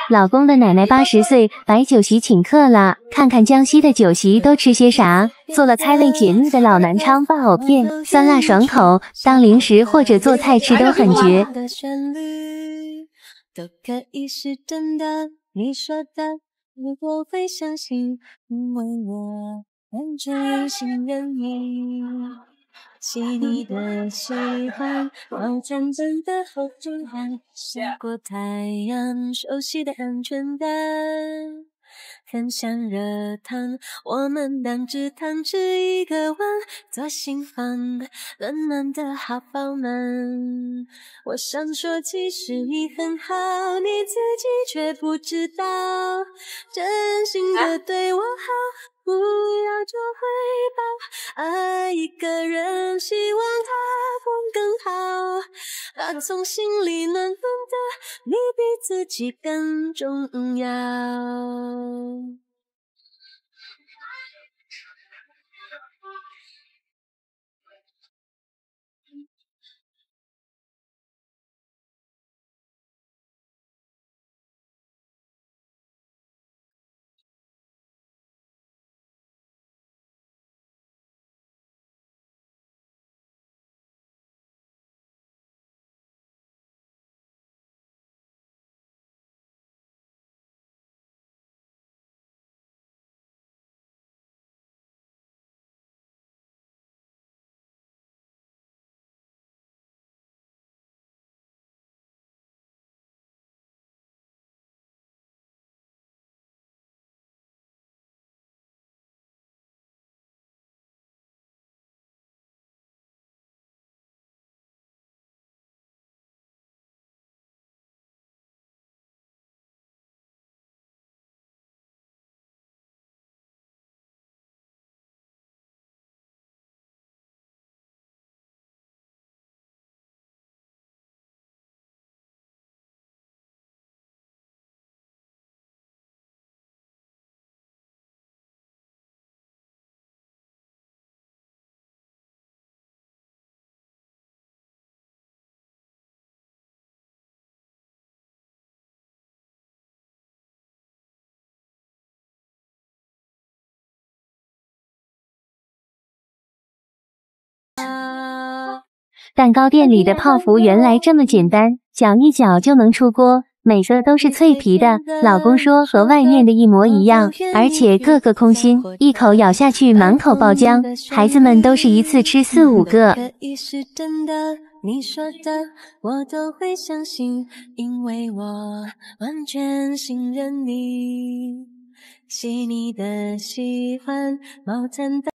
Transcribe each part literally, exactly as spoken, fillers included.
老公的奶奶八十岁，摆酒席请客啦，看看江西的酒席都吃些啥？做了开胃解腻的老南昌爆藕片，酸辣爽口，当零食或者做菜吃都很绝。 都可以是真的，你说的我会相信，因为我完全信任你。细腻的喜欢，毛毡毡的厚重感，晒过太阳，熟悉的安全感，很像热汤，我们当只汤匙一个碗，做心房，暖暖的好饱满。我想说其实你很好，你自己却不知道，真心的对我好，不要做回报，爱一个人，希望他过更好，打从心里暖暖的，你比自己更重要。 蛋糕店里的泡芙原来这么简单，搅一搅就能出锅，每个都是脆皮的。老公说和外面的一模一样，而且个个空心，一口咬下去满口爆浆，孩子们都是一次吃四五个。 可以是真的，你说的我都会相信，因为我完全信任你。细腻的喜欢，毛毡的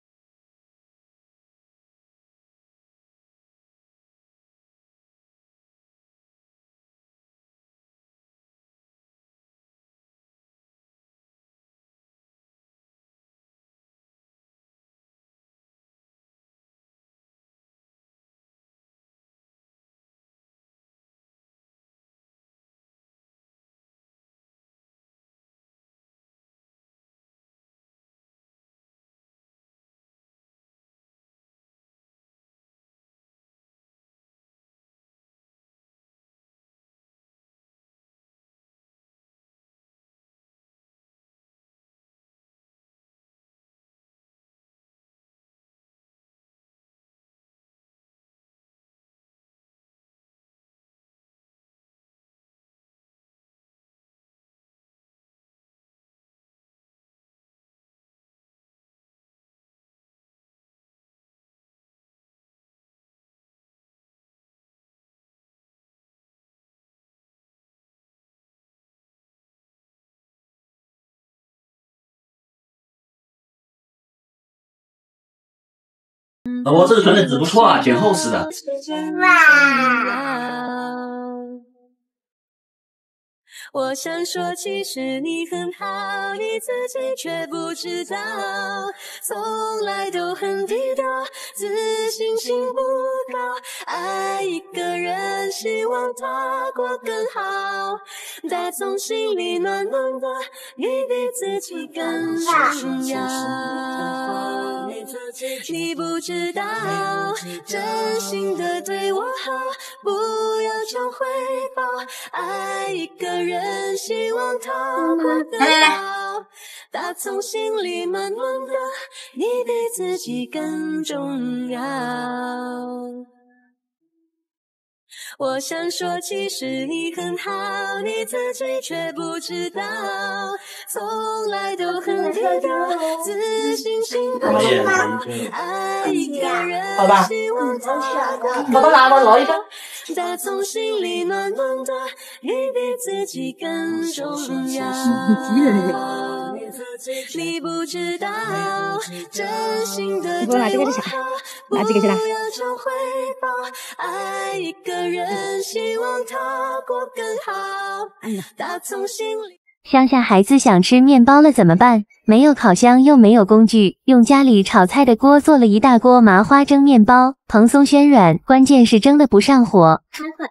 老婆，这个传的纸不错啊，卷厚实的。 我想说其实你很好，你自己却不知道，从来都很低调，自信心不高，爱一个人，希望他过更好，打从心里暖暖的，你比自己更重要。 你不知道，真心的对我好，不要求回报。爱一个人，希望他过得好，打从心里慢慢的，你比自己更重要。我想说，其实你很好，你自己却不知道，从来都很低调，自信心不知道，爱一个人，希望他我都拿我攞呢張。 打從心里暖暖的，你比自己更重要。你不知道，真心的对我好，不要求回报，爱一个人，希望他过更好，打从心里。 乡下孩子想吃面包了怎么办？没有烤箱又没有工具，用家里炒菜的锅做了一大锅麻花蒸面包，蓬松暄软，关键是蒸得不上火。 开会。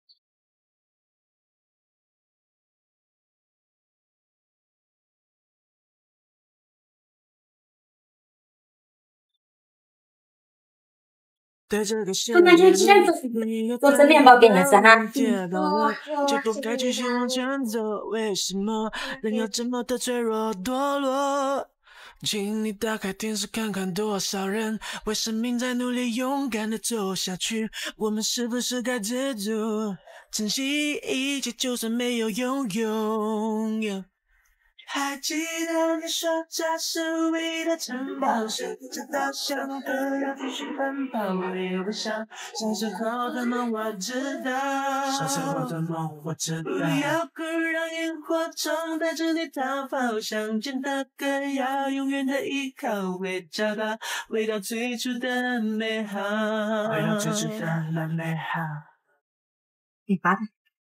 我拿去吃做蒸面包给你们吃哈。 就不该继续往前走，为什么人要这么的脆弱堕落？请你打开电视看看，多少人为生命在努力，勇敢的走下去。我们是不是该知足，珍惜一切，就算没有拥有。还记得你说这是唯一的城堡，谁知道想着要继续奔跑，没有想小时候的梦我知道，小时候的梦我知道。不要哭，让萤火虫带着你逃跑，想见的歌要永远的依靠，会找到回到最初的美好，回到最初的那美好。 你拔它。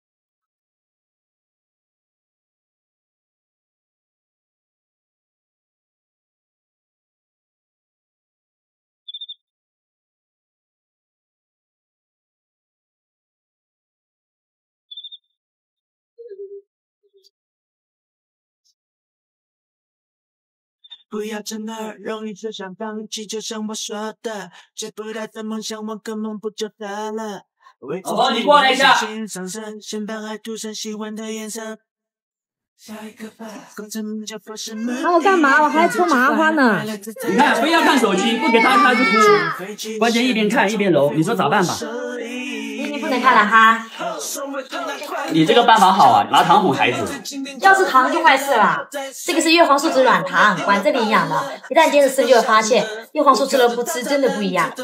不要这么容易就想放弃，就像我说的，追不来的梦想，我根本不就得了。 老婆，你过来一下。 先把爱涂成喜欢的颜色。 那我干嘛？我还搓麻花呢。 你看，非要看手机，不给他看就哭。关键一边看一边揉，你说咋办吧？ 你不能看了哈。 你这个办法好啊，拿糖哄孩子。 要是糖就坏事了。这个是叶黄素质软糖，管这里营养的，一旦坚持吃就会发现，叶黄素吃了不吃真的不一样。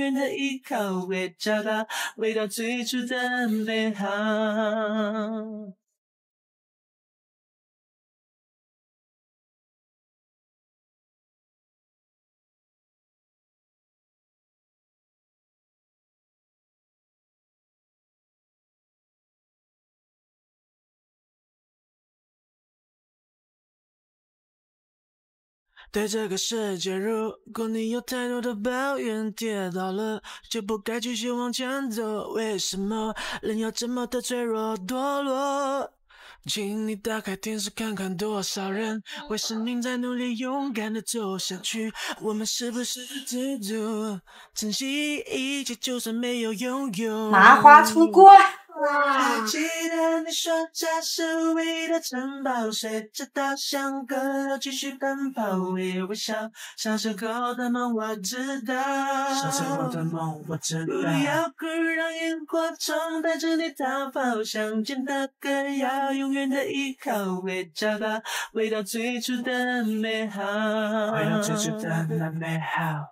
对这个世界，如果你有太多的抱怨，跌倒了就不该继续往前走。为什么人要这么的脆弱堕落？请你打开电视看看，多少人为生命在努力，勇敢的走下去。我们是不是知足，珍惜一切，就算没有拥有。 麻花出锅。 还记得你说这是唯一的城堡，谁知道像个要继续奔跑，微微笑，小时候的梦我知道，小时候的梦我知道。不要哭，让萤火虫带着你逃跑，想见的歌要永远的依靠，会找到回到最初的美好，回到最初的那美好。